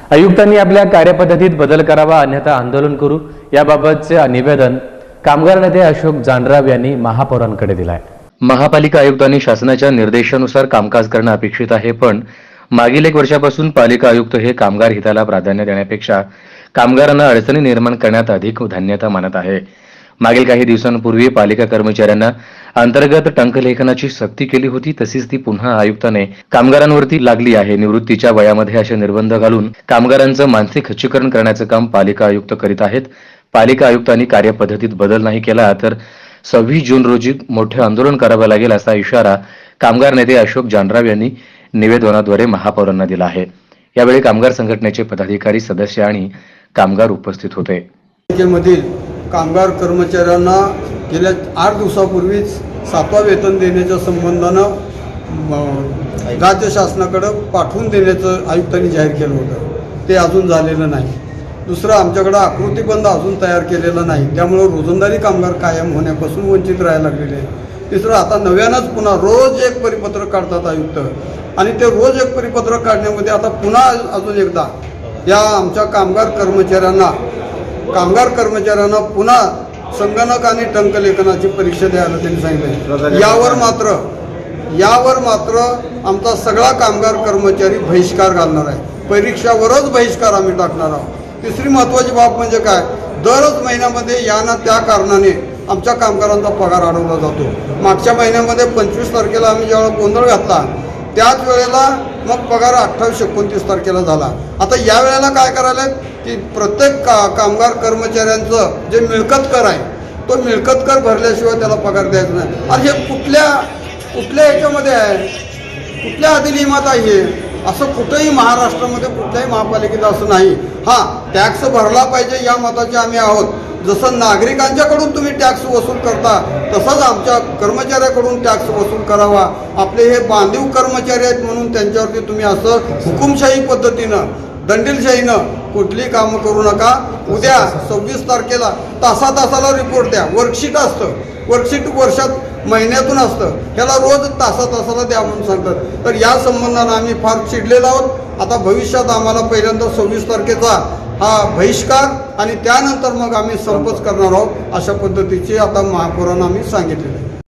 आयुक्तांनी आपल्या कार्यपद्धतीत बदल करावा अन्यथा आंदोलन करू याबाबतचे निवेदन कामगार नेते अशोक जानराव यांनी महापौरांकडे दिले आहे। महापालिका आयुक्तांनी शासनाच्या निर्देशानुसार कामकाज करणं अपेक्षित आहे, पण मागील 1 वर्षापासून पालिका आयुक्त हे कामगार हिताला प्राधान्य देण्यापेक्षा कामगारांना अडचणी निर्माण करण्यात अधिक धान्यता मानत आहे। मागील काही दिवसांपूर्वी पालिका कर्मचाऱ्यांना अंतर्गत टंकलेखनाची सक्ती केली होती, तशीच ती पुन्हा आयुक्ताने कामगारांवरती लागली आहे। निवृत्तीच्या वयामध्ये असे निर्बंध घालून कामगारांचं मानसिक खच्चीकरण करण्याचं काम पालिका आयुक्त करीत आहेत। पालिका आयुक्तांनी कार्यपद्धतीत बदल नाही केला तर 26 जून रोजी मोठे आंदोलन करावे लागेल असा इशारा कामगार नेते अशोक जानराव यांनी निवेदनाद्वारे महापौरांना दिला आहे। यावेळी कामगार संघटनेचे पदाधिकारी, सदस्य आणि कामगार उपस्थित होते। कामगार कर्मचाऱ्यांना गेल्या 8 दिवसापूर्वीच 7वा वेतन देण्याच्या संबंधानं राज्य शासनाकडे पाठवून देण्याचं आयुक्तांनी जाहीर केलं होतं, ते अजून झालेलं नाही। दुसरं, आमच्याकडे आकृतीबंध अजून तयार केलेला नाही, त्यामुळे रोजंदारी कामगार कायम होण्यापासून वंचित राहायला लागलेले आहेत। तिसरं, आता नव्यानंच पुन्हा रोज एक परिपत्रक काढतात आयुक्त, आणि ते रोज एक परिपत्रक काढण्यामध्ये आता पुन्हा अजून एकदा या आमच्या कामगार कर्मचाऱ्यांना पुन्हा संगणक आणि टंकलेखनाची परीक्षा द्यायला त्यांनी सांगितलं। यावर मात्र आमचा सगळा कामगार कर्मचारी बहिष्कार घालणार आहे। परीक्षावरच बहिष्कार आम्ही टाकणार आहोत। तिसरी महत्त्वाची बाब म्हणजे काय, दरच महिन्यामध्ये या ना त्या कारणाने आमच्या कामगारांचा पगार अडवला जातो। मागच्या महिन्यामध्ये 25 तारखेला आम्ही ज्यावेळेला गोंधळ घातला त्याच वेळेला मग पगार 28-29 तारखेला झाला। आता या वेळेला काय करायला की प्रत्येक कामगार कर्मचाऱ्यांचं जे मिळकत कर आहे तो मिळकत कर भरल्याशिवाय त्याला पगार द्यायचा नाही। आणि हे कुठल्या याच्यामध्ये आहे, कुठल्या अधिनियमात आहे? असं कुठेही महाराष्ट्रामध्ये कुठल्याही महापालिकेत असं नाही। हां, टॅक्स भरला पाहिजे या मताचे आम्ही आहोत। जसं नागरिकांच्याकडून तुम्ही टॅक्स वसूल करता तसंच आमच्या कर्मचाऱ्याकडून टॅक्स वसूल करावा। आपले हे बांधीव कर्मचारी आहेत म्हणून त्यांच्यावरती तुम्ही असं हुकुमशाही पद्धतीनं, दंडीलशाहीनं कुठली कामं करू नका। उद्या 26 तारखेला तासाला रिपोर्ट द्या। वर्कशीट असतं, वर्कशीट वर्षात महिन्यातून असतं, ह्याला रोज तासाला द्या म्हणून सांगतात। तर या संबंधानं आम्ही फार चिडलेलो आहोत। आता भविष्यात आम्हाला पहिल्यांदा 26 तारखेचा हा बहिष्कार आणि त्यानंतर मग आम्ही संपच करणार आहोत, अशा पद्धतीचे आता महापौरांना आम्ही सांगितलेले आहे।